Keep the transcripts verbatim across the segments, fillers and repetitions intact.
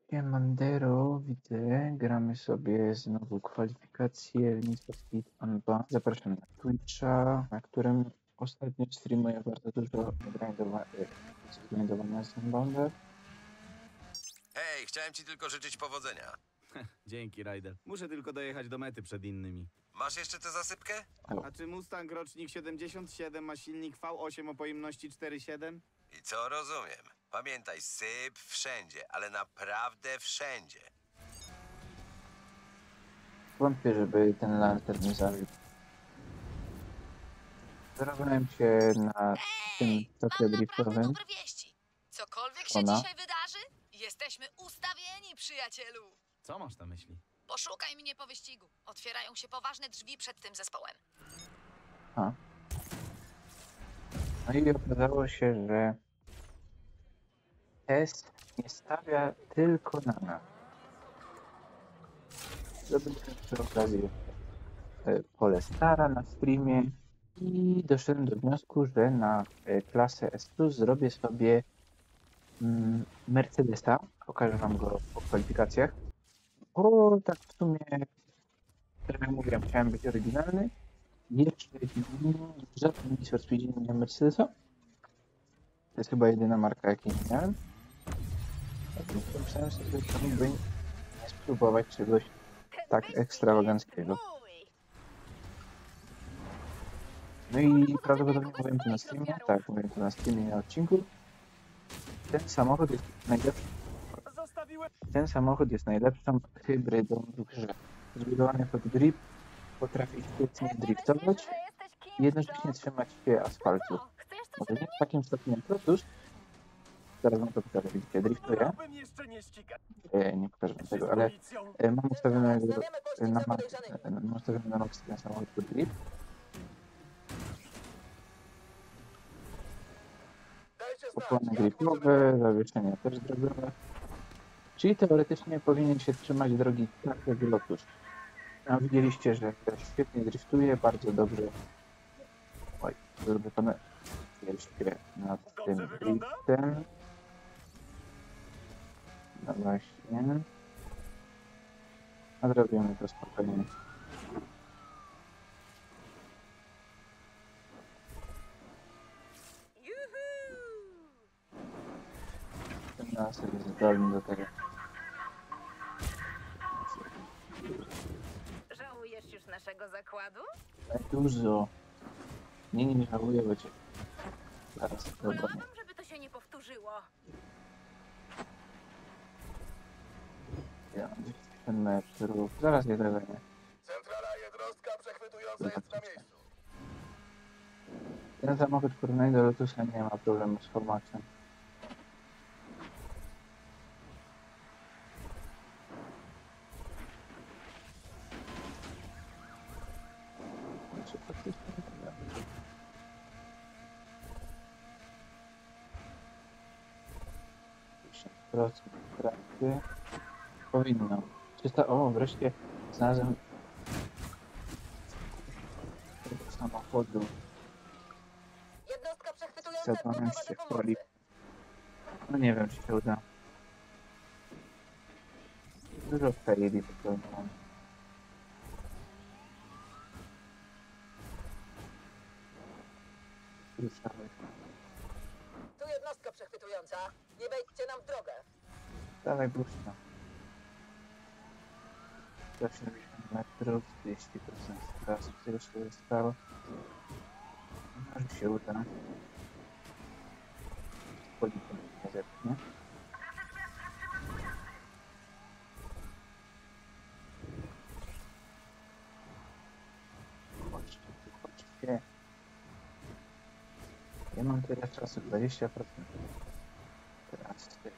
Siemandero, widzę, gramy sobie znowu kwalifikacje Need for Speed Unbound. Zapraszam na Twitcha, na którym ostatnio streamuję bardzo dużo grindowa grindowania z Unbounda. Hej, chciałem ci tylko życzyć powodzenia. Dzięki, Ryder. Muszę tylko dojechać do mety przed innymi. Masz jeszcze tę zasypkę? A czy Mustang rocznik siedemdziesiąt siedem ma silnik V osiem o pojemności cztery siedem? I co rozumiem? Pamiętaj, syp wszędzie, ale naprawdę wszędzie. Wątpię, żeby ten Lancer mnie zabił. Zarobałem się na tym Ej, topie mam naprawdę driftowym. dobre wieści. Cokolwiek się Ona? dzisiaj wydarzy, jesteśmy ustawieni, przyjacielu. Co masz na myśli? Poszukaj mnie po wyścigu. Otwierają się poważne drzwi przed tym zespołem. A. No i okazało się, że test nie stawia tylko na nas. Zrobiliśmy przy okazji e, Polestara na streamie i doszedłem do wniosku, że na e, klasę S plus zrobię sobie mm, Mercedesa. Pokażę wam go po kwalifikacjach. Bo tak w sumie, tak jak mówiłem, chciałem być oryginalny. Jeszcze w żadnym Need for Speedzie nie miałem Mercedesa. To jest chyba jedyna marka, jakiej nie miałem. Dlatego pomyślałem sobie, że mógłbym nie spróbować czegoś tak ekstrawaganckiego. No i prawdopodobnie mówiłem to na streamie, tak, mówiłem to na streamie na odcinku. Ten samochód jest najlepszy. Ten samochód jest najlepszą hybrydą w grze. Zbudowany pod grip, potrafi świetnie driftować i jednocześnie trzymać się asfaltu. Może nie w takim stopniu jak Lotus. Zaraz wam to pokażę, widzicie, driftuję. E, nie pokażę wam tego, ale e, mam ustawione na, ma, e, mam ustawione na max ten samochód pod grip. Opony gripowe, zawieszenia też drogowe. Czyli teoretycznie powinien się trzymać drogi tak jak Lotus. A widzieliście, że świetnie driftuje, bardzo dobrze. Oj, zrobię to na się nad tym driftem. No właśnie. Nadrobimy to spokojnie. Ten nas jest zdolny do tego. Żałujesz już naszego zakładu? Tak dużo. Nie, nie żałuję, bo cię zaraz dogonię. Wolałabym, żeby to się nie powtórzyło. Ja mam dziesięć metrów. Zaraz je dogonię. Centrala jednostka przechwytująca jest na miejscu. Ten samochód w porównaniu do Lotusa nie ma problemu z formacją. Czy faktycznie nie dziesięć procent pracy powinno. trzysta O, wreszcie znalazłem tego samochodu. Jednostka przechwytująca Zadzwonię gotowa się do w poli. pomocy. No nie wiem, czy się uda. Dużo faili popełniłem. Ruszamy. Tu jednostka przechwytująca. Nie wejdźcie nam w drogę. Dawaj głośno. sto osiemdziesiąt metrów, dwieście procent straty, tyle się zostało. Może się uda. Policja nie zepchnie. Chodźcie, tu chodźcie. Ja mam tyle czasu, dwadzieścia procent. Teraz ty.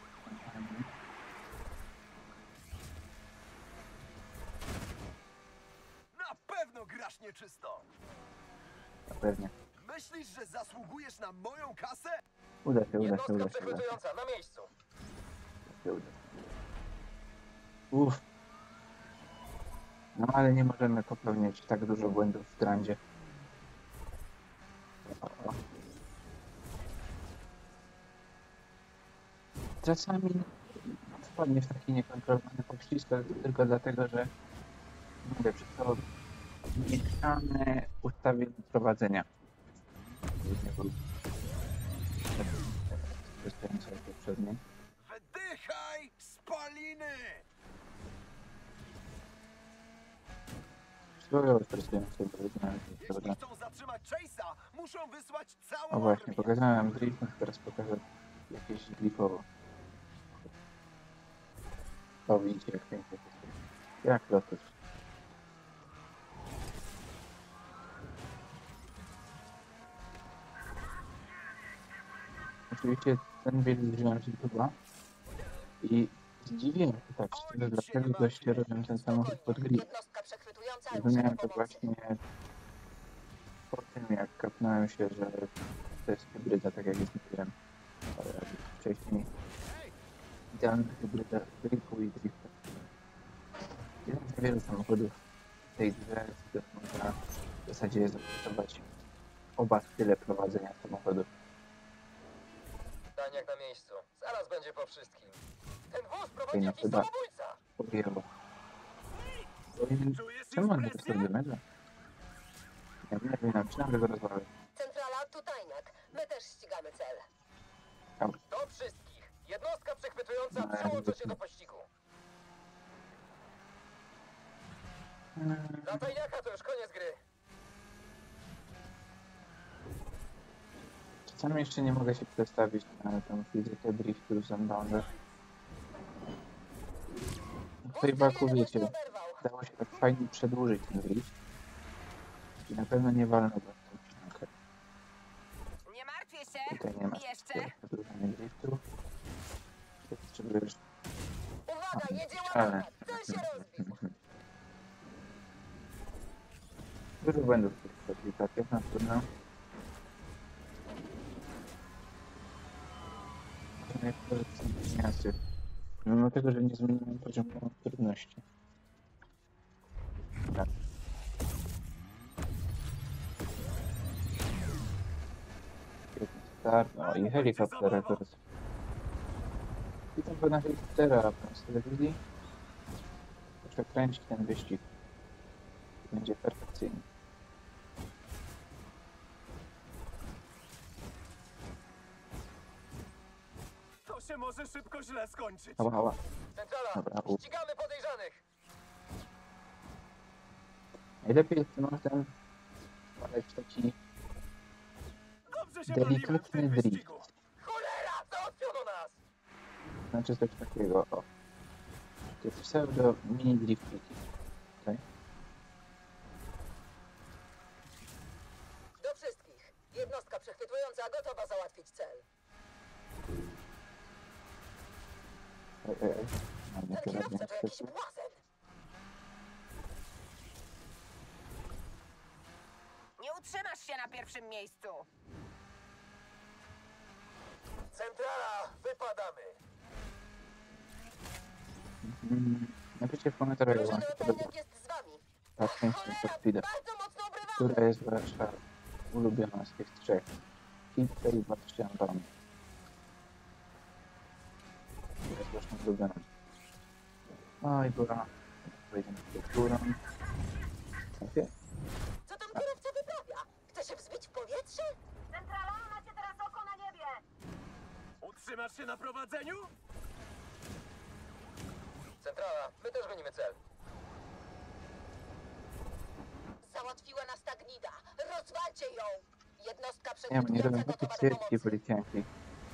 Na pewno grasz nieczysto! Na pewnie. Myślisz, że zasługujesz na moją kasę? Uda się, uda się, Jednostka uda się, uda się. przechwytująca na miejscu. się uda. Uff. No ale nie możemy popełniać tak dużo błędów w grandzie. O, o. Czasami wpadnie w taki niekontrolowany poślizg, to tylko dlatego, że mówię, przez to mieszane ustawienie prowadzenia. Nie był tak wystający jak poprzedni. Wydychaj, spaliny! Spróbuję stresujący, bo wyznałem się, Jeśli prawda? chcą zatrzymać Chase'a, muszą wysłać całą O właśnie, armię. pokazałem drift, no teraz pokażę jakieś glifowo. O, widzicie, jak pięknie to jest. Jak Lotus. Oczywiście ten build wziąłem z YouTube'a i zdziwiłem się tak szczerze, dlaczego goście robią ten samochód pod grip. Jednostka przechwytująca rusza Zrozumiałem do to pomocy. właśnie po tym, jak kapnąłem się, że to jest hybryda, tak jak już mówiłem e, wcześniej. Idealna hybryda gripu i drifta. Jeden z niewielu samochodów w tej grze, z których można w zasadzie zastosować oba style prowadzenia samochodu. Daniak na miejscu. Zaraz będzie po wszystkim. Ten wóz Tutaj prowadzi na jakiś chyba samobójca. objęło. Powinien... Czujesz Czemu on ich po prostu presję? wymydla? Ja wiem, jak nie nacinam, że go rozwalę. Centrala, tu tajniak. My też ścigamy cel. Tam. Do wszystkich. Jednostka przechwytująca No, przyłącza się jakby- do pościgu. Dla tajniaka to już koniec gry. Czasami jeszcze nie mogę się przestawić na tą fizykę driftu z Unbounded. W tej baku, wiecie, Oberwał. dało się tak fajnie przedłużyć ten drift. I na pewno nie walno go w tą ściankę. Nie martwię się. Tutaj nie ma Jeszcze? takiego przedłużania driftu. Potrzebujesz... Uwaga, jedzie Ale... ładować. Cel się rozbił. Dużo błędów w tych aplikacjach, na pewno. Nie są zmiany. Mimo tego, że nie zmieniłem poziomu trudności. Tak. Świetny start. O, i helikopter akurat. I tam na helikoptera z telewizji. Przekręcić ten wyścig. Będzie perfekcyjny. To się może szybko źle skończyć. Hała, hała. Centrala, Dobra, u. ścigamy podejrzanych. Najlepiej jest ten ten ale taki Dobrze się bawiłem w delikatny tym drift. wyścigu. Cholera, załatwiono nas. Znaczy coś takiego, o. To jest pseudo mini driftiki. Okay. Do wszystkich. Jednostka przechwytująca gotowa załatwić cel. Ej, ej, ej. Mam Ten nieporadnie kierowca to jakiś niestety. błazen. Nie utrzymasz się na pierwszym miejscu. Centrala, wypadamy. Mm, napiszcie w komentarzach, jak wam Drużyna się podoba Tajniak jest z wami. ta część Need for Cholera, Speeda. bardzo mocno obrywamy. Która jest wasza ulubiona z tych trzech? Pizza i Bastian Bam. Która jest waszą ulubioną? Oj, była. Pojedziemy z górą. Okay. Co tam kierowca wyprawia? Chce się wzbić w powietrze? Centrala, macie teraz oko na niebie. Utrzymasz się na prowadzeniu? Centrala, my też gonimy cel. Załatwiła nas ta gnida. Rozwalcie ją. Jednostka Nie, bo nie robią przechwytująca takie gotowa do cyrki pomocy. policjanci.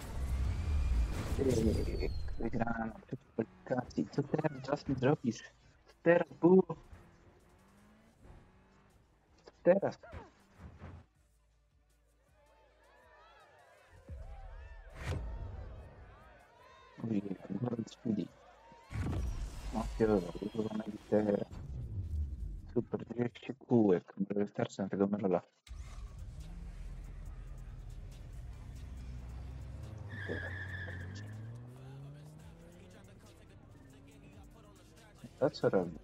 Tyk, wygrana przeciw kwalifikacji. Co teraz, Justin, zrobisz? Co teraz było? Co teraz? Ojej, World Speedy. Mafiozo, używana litera. Super, dwieście kółek. Może wystarczy na tego Merola. To co robi?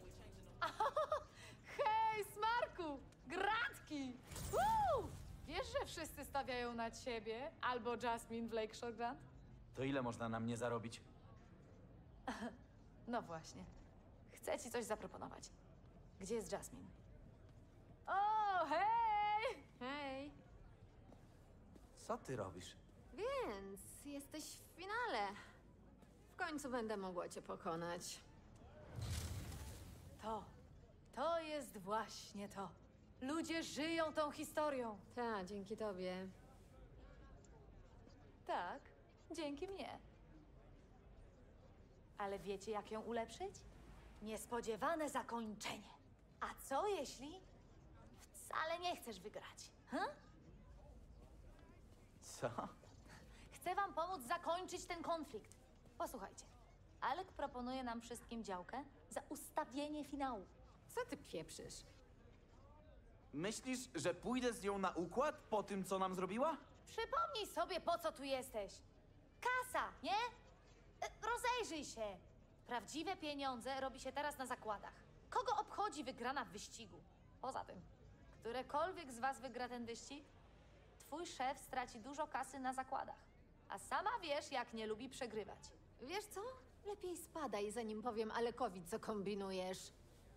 Hej, Smarku! Gratki! Woo! Wiesz, że wszyscy stawiają na ciebie albo Jasmine w Lake Shore Grant? To ile można na mnie zarobić? No właśnie. Chcę ci coś zaproponować. Gdzie jest Jasmine? O, hej! Hej, Co ty robisz? więc jesteś w finale. W końcu będę mogła cię pokonać. To. To jest właśnie to. Ludzie żyją tą historią. Tak, dzięki tobie. Tak, dzięki mnie. Ale wiecie, jak ją ulepszyć? Niespodziewane zakończenie. A co jeśli wcale nie chcesz wygrać? Hm? Co? Chcę wam pomóc zakończyć ten konflikt. Posłuchajcie. Alek proponuje nam wszystkim działkę za ustawienie finału. Co ty pieprzysz? Myślisz, że pójdę z nią na układ po tym, co nam zrobiła? Przypomnij sobie, po co tu jesteś. Kasa, nie? E, Rozejrzyj się. Prawdziwe pieniądze robi się teraz na zakładach. Kogo obchodzi wygrana w wyścigu? Poza tym, którekolwiek z was wygra ten wyścig, twój szef straci dużo kasy na zakładach. A sama wiesz, jak nie lubi przegrywać. Wiesz co? Lepiej spadaj, zanim powiem Alekowi, co kombinujesz.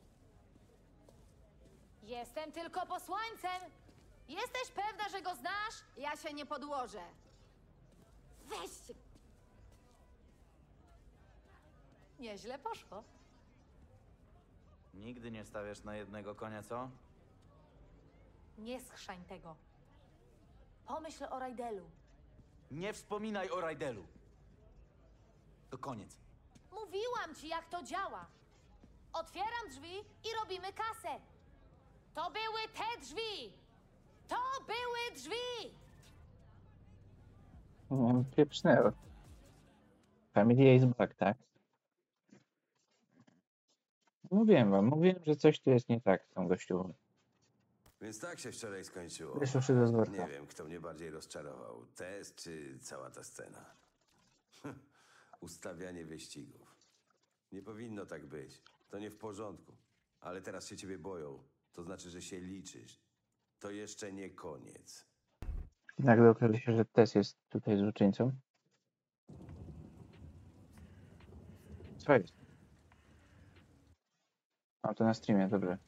Jestem tylko posłańcem. Jesteś pewna, że go znasz? Ja się nie podłożę. Weź się. Nieźle poszło. Nigdy nie stawiasz na jednego konia, co? Nie schrzań tego. Pomyśl o Rajdelu. Nie wspominaj o Rajdelu. To koniec. Mówiłam ci, jak to działa. Otwieram drzwi i robimy kasę. To były te drzwi! To były drzwi! No, pieprznęło. Familia is back, tak? Mówiłem wam, mówiłem, że coś tu jest nie tak z tą gościową. Więc tak się wczoraj skończyło. Wyszło do złota. Nie wiem, kto mnie bardziej rozczarował. Test czy cała ta scena? Ustawianie wyścigów. Nie powinno tak być. To nie w porządku. Ale teraz się ciebie boją. To znaczy, że się liczysz. To jeszcze nie koniec. Nagle okaże się, że Tess jest tutaj złoczyńcą. Co jest? A to na streamie, dobrze.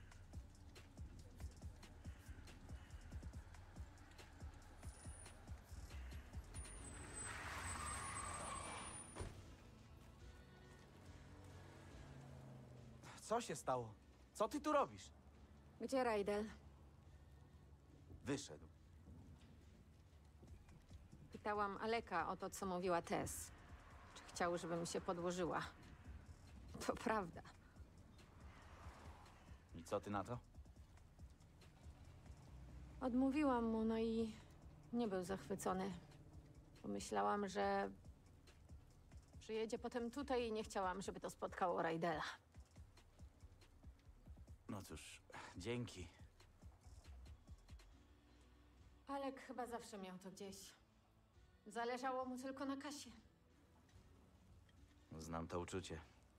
Co się stało? Co ty tu robisz? Gdzie Rajdel? Wyszedł. Pytałam Aleka o to, co mówiła Tess. Czy chciał, żebym się podłożyła. To prawda. I co ty na to? Odmówiłam mu, no i nie był zachwycony. Pomyślałam, że przyjedzie potem tutaj i nie chciałam, żeby to spotkało Rajdela. No cóż, dzięki. Alek chyba zawsze miał to gdzieś. Zależało mu tylko na kasie. Znam to uczucie.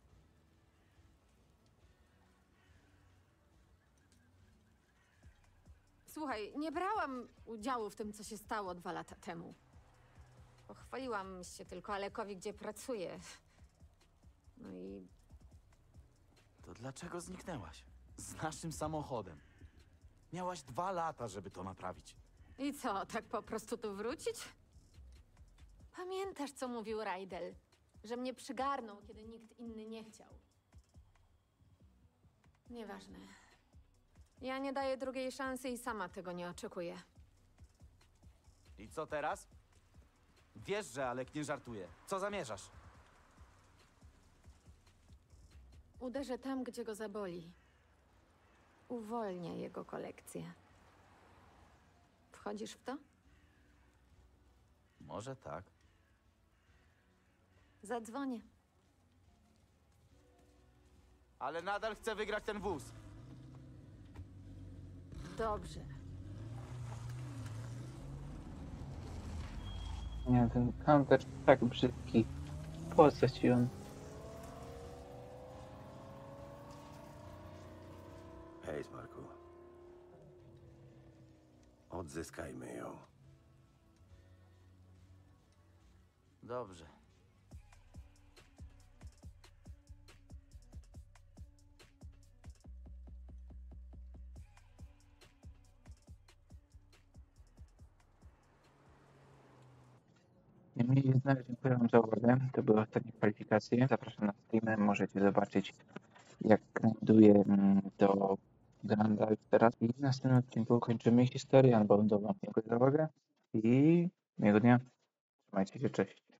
Słuchaj, nie brałam udziału w tym, co się stało dwa lata temu. Pochwaliłam się tylko Alekowi, gdzie pracuję. No i To dlaczego zniknęłaś? Z naszym samochodem. Miałaś dwa lata, żeby to naprawić. I co, tak po prostu tu wrócić? Pamiętasz, co mówił Rajdel? Że mnie przygarnął, kiedy nikt inny nie chciał. Nieważne. Ja nie daję drugiej szansy i sama tego nie oczekuję. I co teraz? Wiesz, że Alek nie żartuje. Co zamierzasz? Uderzę tam, gdzie go zaboli. Uwolnię jego kolekcję. Wchodzisz w to? Może tak. Zadzwonię. Ale nadal chcę wygrać ten wóz. Dobrze. Nie, ten counter tak brzydki. Po co ci on? Hej, Smarku. Odzyskajmy ją. Dobrze. Niemniej jednak dziękuję Wam za uwagę. To były ostatnie kwalifikacje. Zapraszam na streamy. Możecie zobaczyć, jak grinduję mm, do Granda już teraz. I w następnym odcinku kończymy historię unboundową. Dziękuję za uwagę i miłego dnia. Trzymajcie się, cześć.